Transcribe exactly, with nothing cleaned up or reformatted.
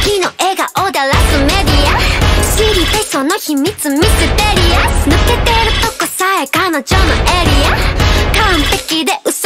日の笑顔でラスメディア知りたいその秘密ミステリアス抜けてるとこさえ彼女のエリア完璧で嘘